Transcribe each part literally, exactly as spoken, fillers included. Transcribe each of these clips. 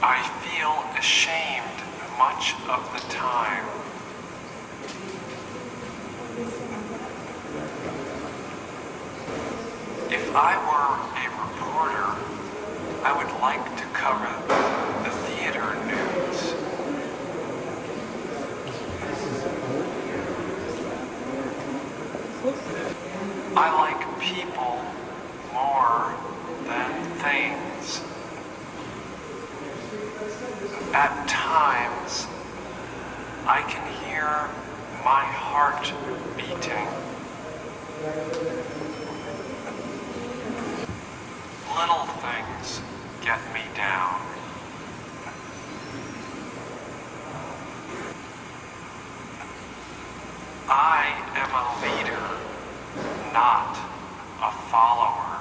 I feel ashamed much of the time. If I were a reporter, I would like to cover the theater news. I like people more than things. At times, I can hear my heart beating. Little things get me down. I am a leader, not a follower.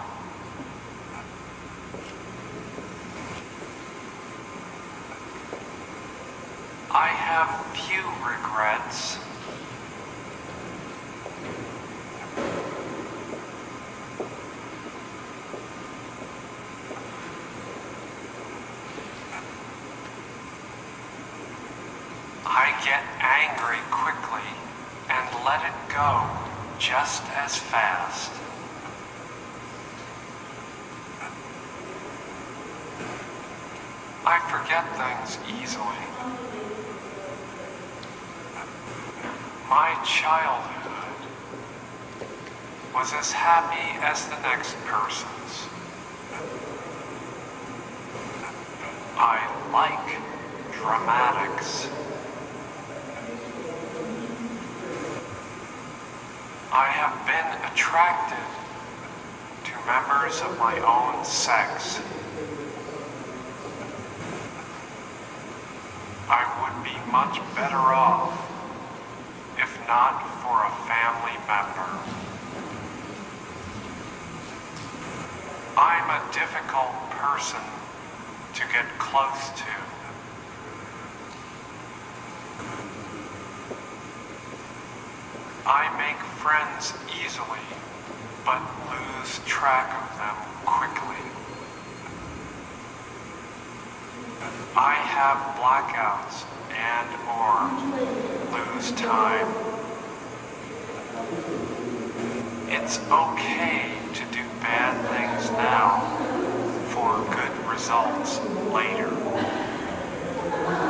I have few regrets. I get angry quickly and let it go just as fast. I forget things easily. My childhood was as happy as the next person's. I like dramatics. I have been attracted to members of my own sex. I would be much better off if not for a family member. I'm a difficult person to get close to. I make friends easily, but lose track of them quickly. I have blackouts and or lose time. It's okay to do bad things now for good results later.